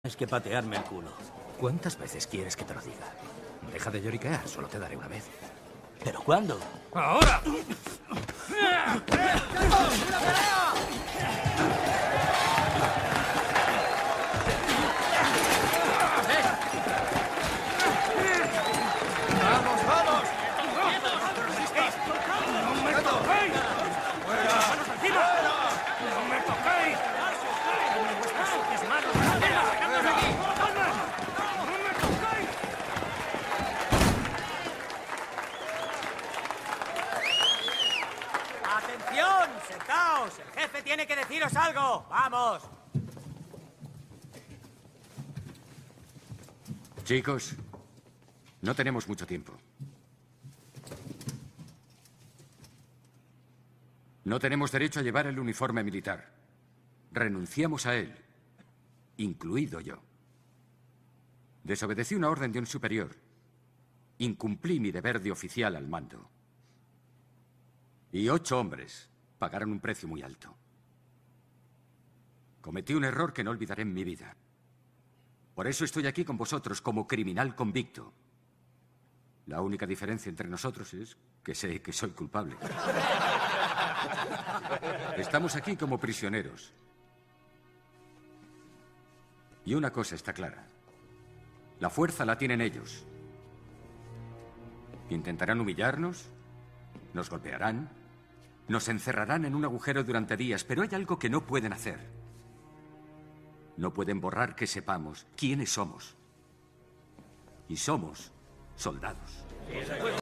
Es que patearme el culo. ¿Cuántas veces quieres que te lo diga? Deja de lloriquear, solo te daré una vez. ¿Pero cuándo? ¡Ahora! ¡Vamos, vamos! ¡No me toquéis! ¡Atención! ¡Sentaos! ¡El jefe tiene que deciros algo! ¡Vamos! Chicos, no tenemos mucho tiempo. No tenemos derecho a llevar el uniforme militar. Renunciamos a él, incluido yo. Desobedecí una orden de un superior. Incumplí mi deber de oficial al mando. Y 8 hombres pagaron un precio muy alto. Cometí un error que no olvidaré en mi vida. Por eso estoy aquí con vosotros como criminal convicto. La única diferencia entre nosotros es que sé que soy culpable. Estamos aquí como prisioneros. Y una cosa está clara. La fuerza la tienen ellos. Intentarán humillarnos, nos golpearán, nos encerrarán en un agujero durante días, pero hay algo que no pueden hacer. No pueden borrar que sepamos quiénes somos. Y somos soldados.